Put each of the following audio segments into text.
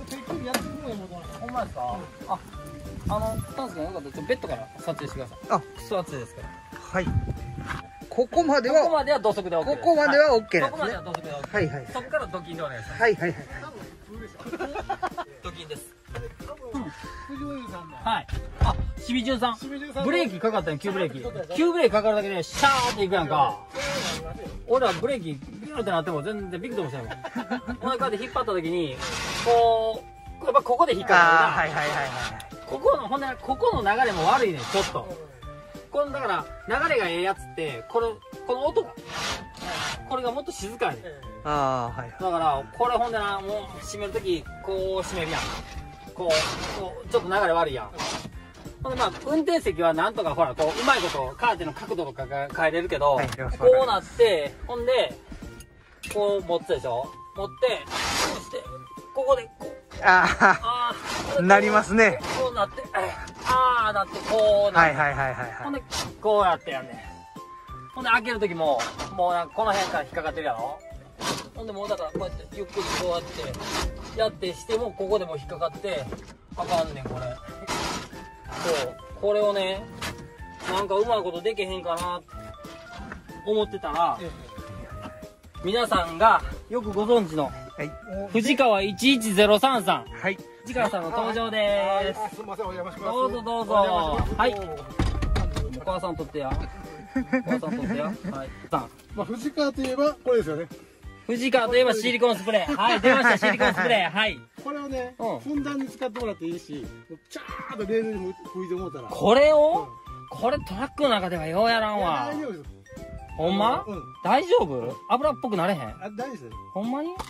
ほんまですか。タンスがよかったらベッドから撮影してください。クソ暑いですから。 はい。ここまでは土足で OK です。 ここまでは OK なんですね。 ここまでは土足で OK。 はいはい。 そこからドキンでお願いします。 はいはいはい。 ドキンです。 藤森さんの。 はい。清水さん。ブレーキかかったよ、急ブレーキ。急ブレーキかかるだけで、シャーっていくやんか。俺らブレーキ、ビューってなっても全然ビクともしないもん。お前こうやって引っ張った時に、こう、やっぱここで引っかかるな。 はいはいはいはい。 ここの流れも悪いね、ちょっと。だから、流れがええやつって、この音が、これがもっと静かやね。 はい。 だから、これほんでな、もう閉めるとき、こう閉めるやん。こう、ちょっと流れ悪いやん。ほんで運転席はなんとかほら、うまいことカーテンの角度とかが変えれるけど、こうなって、ほんで、こう持つでしょ？持って、こうして、ここで、 なりますね。 こうなって、なって、こうなって。 はい。 ほんで、こうやってやんねん。ほんで、開けるときも、もうこの辺から引っかかってるやろ？ほんで、もうだから、こうやって、ゆっくりこうやってしても、ここでも引っかかって、あかんねん、これ。これをね、なんかうまいことできへんかな、思ってたら、皆さんがよくご存知の、藤川11033さん。はい。藤川さんの登場でーす。 すみません、お邪魔します。 どうぞどうぞ。はい。お母さんとってや。はい。 藤川といえば、これですよね。 藤川といえばシリコンスプレー。はい、出ました、シリコンスプレー。はい。 これをね、ふんだんに使ってもらっていいし、チャーッとレールに吹いてもらったら。 これトラックの中ではようやらんわ。 大丈夫です。 ほんま？大丈夫？油っぽくなれへん？ 大丈夫です。 ほんまに？はい。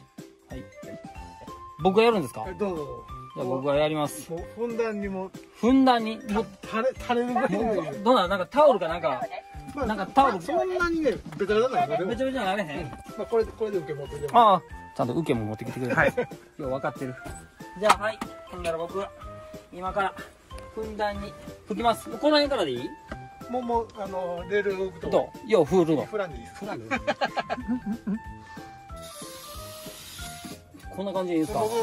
僕がやるんですか？ どうぞ。 じゃあ僕がやります。 ふんだんにも。 ふんだんに。 垂れるぐらい。 どうなんかタオルかなんかタオル。 そんなにね、ベタベタなの。 べちゃべちゃなれへん？ これで受け持ってくれ。 ちゃんと受けも持ってきてくれる。はい。今日分かってる。じゃあ、はい。ほんなら僕は、今から、ふんだんに吹きます。この辺からでいい？ もう、レール動くと。 どう？よう振るの。 フランでいいです。フランで。 こんな感じでいいですか？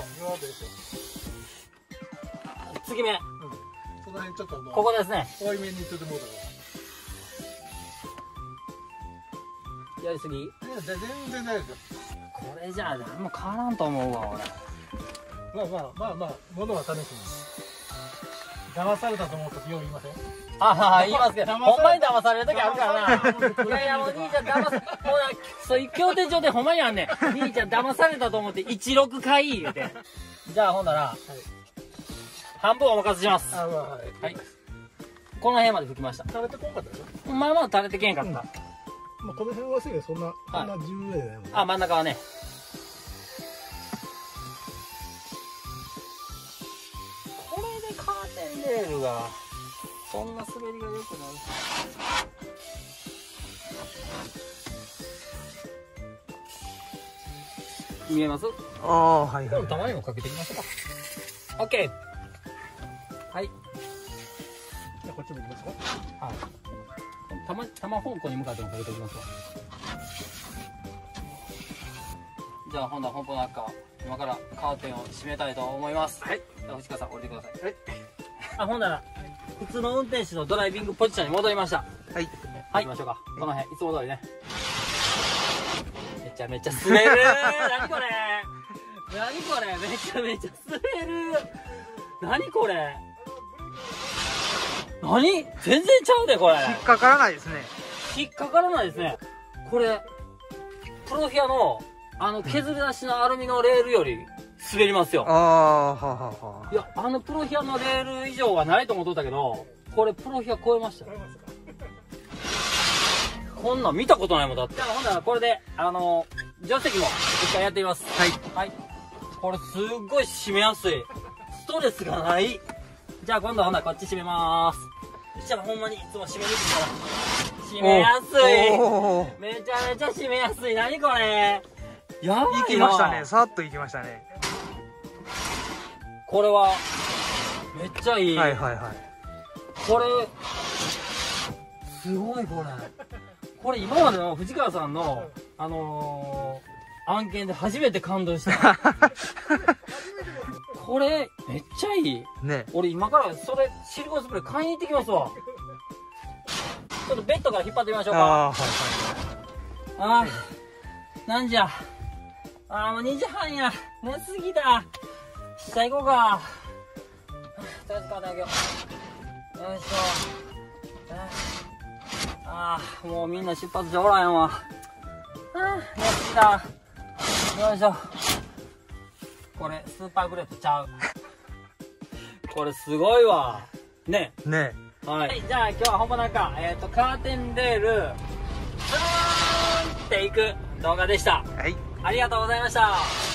次目。 その辺ちょっとここですね。 多いめにちょっともうだろう。やりすぎ？ いや、全然大丈夫。 これじゃあ何も変わらんと思うわ、俺。 まあ、物は試しに。騙されたと思うとよう言いません？ 言いますけど、ほんまに騙される時あるからな。いや、もう兄ちゃんそういう協定上でほんまにあんねん。兄ちゃん騙されたと思って16回言うて。じゃあほんなら、半分お任せします。はい。この辺まで吹きました。 垂れてこんかったでしょ？ まあまあ垂れてけんかった。 まあこの辺はすぐそんな重要じゃないもんね。 真ん中はね。これでカーテンレールがそんな滑りが良くない。見えます？ はい。 玉にもかけていきましょうか。オッケー。はい。 じゃあこっちも行きますか。 はい。玉方向に向かってもかけておきますわ。じゃあ本邦中、今からカーテンを閉めたいと思います。はい。じゃあ藤川さん降りてください。はい。ほんなら普通の運転手のドライビングポジションに戻りました。はい。はい。行きましょうか。この辺いつも通りね。めちゃめちゃ滑る。何これ。何これ。めちゃめちゃ滑る。何これ。何？全然ちゃうでこれ。 引っかからないですね。 引っかからないですね。これプロフィアの削り出しのアルミのレールより滑りますよ。いや、プロフィアのレール以上はないと思っとったけど、これプロフィア超えました。こんなん見たことないもんだって。じゃあほんならこれで助手席も一回やってみます。はい。これすっごい締めやすい。ストレスがない。じゃあ今度はほんならこっち締めまーす。じゃあほんまにいつも締めにくいから締めやすい。めちゃめちゃ締めやすい。何これ。やばいな。 行きましたね。さっと行きましたね。 これはめっちゃいい。これすごい。これ今までの藤川さんの案件で初めて感動した。 これ、めっちゃいい。 ね。 俺今からそれ、シリコンスプレー買いに行ってきますわ。ちょっとベッドから引っ張ってみましょうか。 ああ、はいああ、なんじゃ。ああ、もう2時半や。寝すぎだ。下行こうか。とりあえず体上げよう。よいしょ。ああ、もうみんな出発じゃおらんわ。ああ、寝すぎだ。よいしょ。これ、スーパーグレープちゃう。これすごいわ。ね。 ね。 はい。じゃあ今日はほんまなんか、カーテンレール、ズーンっていく動画でした。 はい。 ありがとうございました。